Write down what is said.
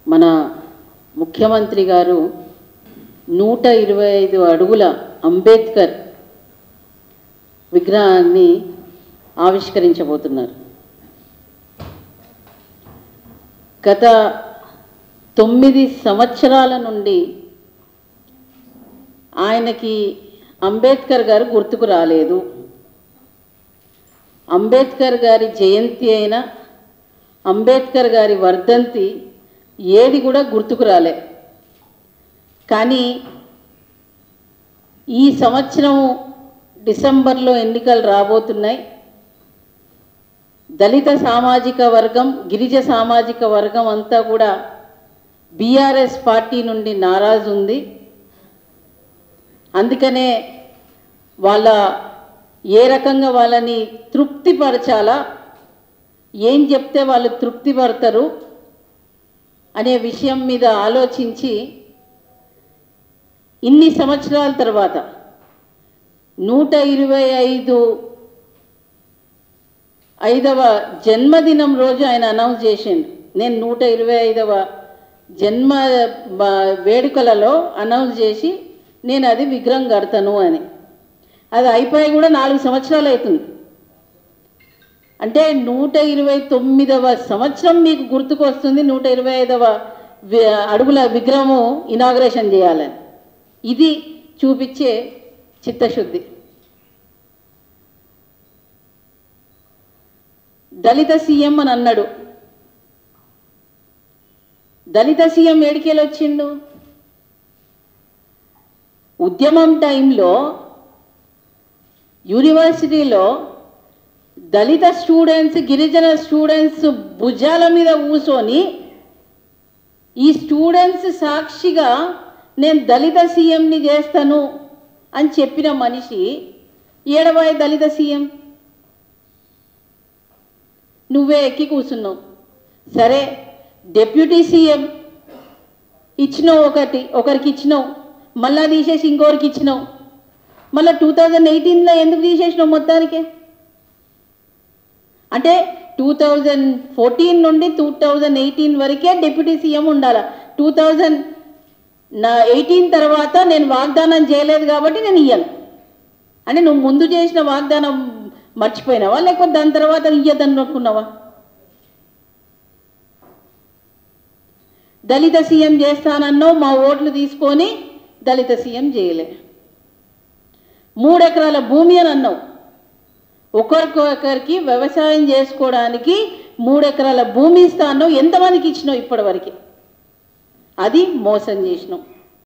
మన ముఖ్యమంత్రి గారు 125 అడుగుల అంబేద్కర్ విగ్రహాన్ని ఆవిష్కరించబోతున్నారు. గత 9 సంవత్సరాల నుండి ఆయనకి అంబేద్కర్ గారు గుర్తుకు రాలేదు. అంబేద్కర్ గారి జయంతి అయిన అంబేద్కర్ గారి వర్ధంతి ఏది కూడా గుర్తుకు రాలే. కానీ ఈ సంవత్సరం డిసెంబర్లో ఎన్నికలు రాబోతున్నాయి. దళిత సామాజిక వర్గం, గిరిజ సామాజిక వర్గం అంతా కూడా బీఆర్ఎస్ పార్టీ నుండి నారాజు ఉంది. అందుకనే ఏ రకంగా వాళ్ళని తృప్తిపరచాలా, ఏం చెప్తే వాళ్ళు తృప్తి పడతారు అనే విషయం మీద ఆలోచించి ఇన్ని సంవత్సరాల తర్వాత 125వ జన్మదినం రోజు ఆయన అనౌన్స్ చేసిండు. నేను 125వ జన్మ వేడుకలలో అనౌన్స్ చేసి నేను అది విగ్రహం కడతాను అని. అది అయిపోయి కూడా 4 సంవత్సరాలు అవుతుంది. అంటే 129వ సంవత్సరం మీకు గుర్తుకు వస్తుంది 125వ అడుగుల విగ్రహము ఇనాగ్రేషన్ చేయాలని. ఇది చూపించే చిత్తశుద్ధి. దళిత సీఎం అని అన్నాడు. దళిత సీఎం ఏడికెళ్ళి వచ్చిండు? ఉద్యమం టైంలో యూనివర్సిటీలో దళిత స్టూడెంట్స్, గిరిజన స్టూడెంట్స్ భుజాల మీద కూర్చొని ఈ స్టూడెంట్స్ సాక్షిగా నేను దళిత సీఎంని చేస్తాను అని చెప్పిన మనిషి ఏడవాయి దళిత సీఎం? నువ్వే ఎక్కి కూర్చున్నావు. సరే, డిప్యూటీ సీఎం ఇచ్చినావు, ఒకరికి ఇచ్చినావు, మళ్ళా తీసేసి ఇంకొకరికి ఇచ్చినావు. మళ్ళీ 2018లో ఎందుకు తీసేసినావు మొత్తానికే? అంటే 2014 నుండి 2018 వరకే డిప్యూటీ సీఎం ఉండాలి. 2018 తర్వాత నేను వాగ్దానం చేయలేదు కాబట్టి నేను ఇయ్యను అంటే నువ్వు ముందు చేసిన వాగ్దానం మర్చిపోయినావా, లేకపోతే దాని తర్వాత ఇయ్యదని అనుకున్నావా? దళిత సీఎం చేస్తానన్నావు, మా ఓట్లు తీసుకొని దళిత సీఎం చేయలే. 3 ఎకరాల భూమి అని అన్నావు. ఒకరికొకరికి వ్యవసాయం చేసుకోవడానికి 3 ఎకరాల భూమి ఇస్తాను. ఎంతమందికి ఇచ్చినావు ఇప్పటివరకు? అది మోసం చేసినావు.